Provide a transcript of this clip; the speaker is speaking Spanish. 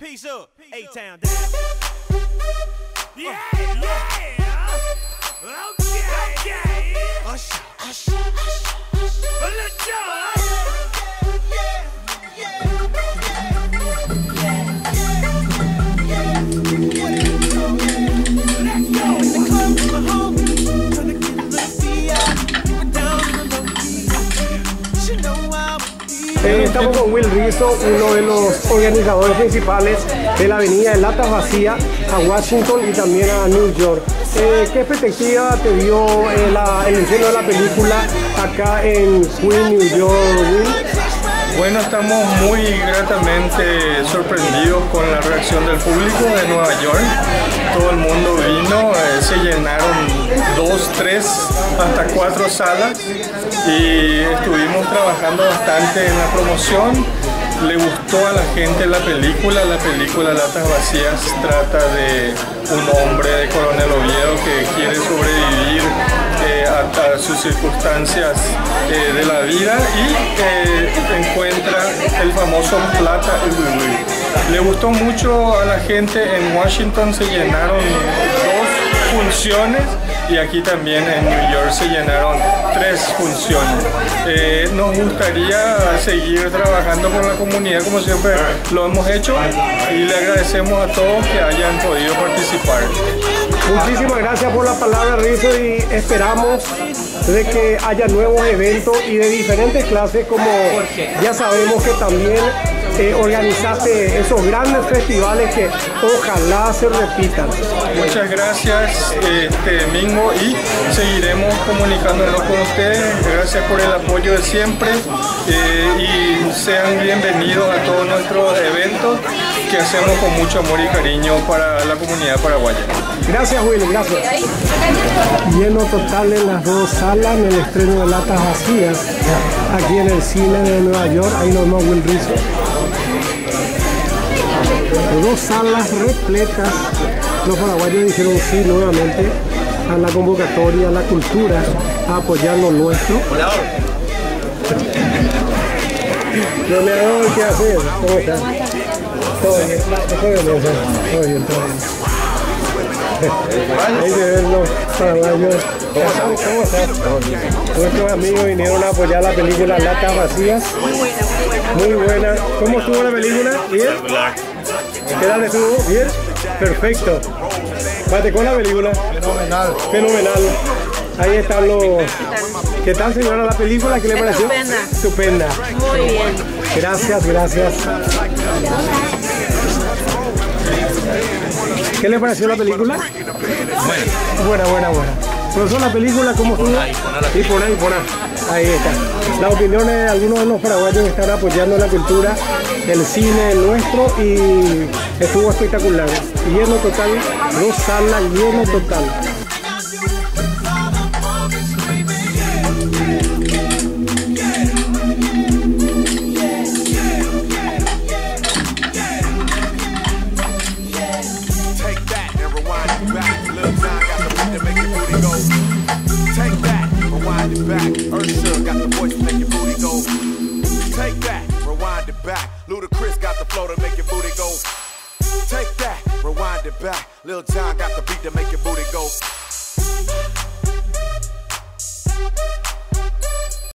Peace up, A-Town down. Yeah, yeah. Okay. Usher, usher, usher. Let's go. Estamos con Will Rizzo, uno de los organizadores principales de la avenida de Latas Vacías a Washington y también a New York. ¿Qué perspectiva te dio el estreno de la película acá en Queens, New York, Will? Bueno, estamos muy gratamente sorprendidos con la reacción del público de Nueva York. Todo el mundo vino, se llenaron 2, 3, hasta 4 salas y estuvimos trabajando bastante en la promoción. Le gustó a la gente la película Latas Vacías trata de un hombre de Coronel Oviedo que quiere sobrevivir a sus circunstancias de la vida y encuentra el famoso plata y wiwi. Le gustó mucho a la gente. En Washington se llenaron 2 funciones y aquí también en New York se llenaron 3 funciones. Nos gustaría seguir trabajando con la comunidad como siempre lo hemos hecho y le agradecemos a todos que hayan podido participar. Muchísimas gracias por la palabra, Rizzo, y esperamos de que haya nuevos eventos y de diferentes clases, como ya sabemos que también organizaste esos grandes festivales que ojalá se repitan. Muchas gracias Mingo, y seguiremos comunicándonos con ustedes. Gracias por el apoyo de siempre y sean bienvenidos a todos nuestros eventos que hacemos con mucho amor y cariño para la comunidad paraguaya. Gracias, Will, gracias. Lleno total en las 2 salas en el estreno de Latas Vacías aquí en el cine de Nueva York. Ahí nos vemos Will Rizzo. 2 salas repletas. Los paraguayos dijeron sí nuevamente a la convocatoria, a la cultura, a apoyar lo nuestro. Leonardo, ¿qué haces? ¿Cómo estás? Todo bien. Todo bien. Ahí se ven los paraguayos. ¿Cómo estás? Nuestros amigos vinieron a apoyar la película Latas Vacías. Muy buena. ¿Cómo estuvo la película? ¿Bien? ¿Qué tal estuvo? ¿Bien? Perfecto. ¿Bate con la película? Fenomenal. Fenomenal. Ahí están los... ¿Qué tal, señora, la película? ¿Qué le pareció? Estupenda. Estupenda. Muy bien. Gracias, gracias. ¿Qué le pareció la película? Buena. Profesor, la película, ¿cómo estuvo? Sí, por ahí. Ahí está. Las opiniones de algunos de los paraguayos que están apoyando la cultura, el cine nuestro, y estuvo espectacular. Lleno total, 2 salas, lleno total. Usher got the voice to make your booty go. Take that, rewind it back. Ludacris got the flow to make your booty go. Take that, rewind it back. Lil Jon got the beat to make your booty go.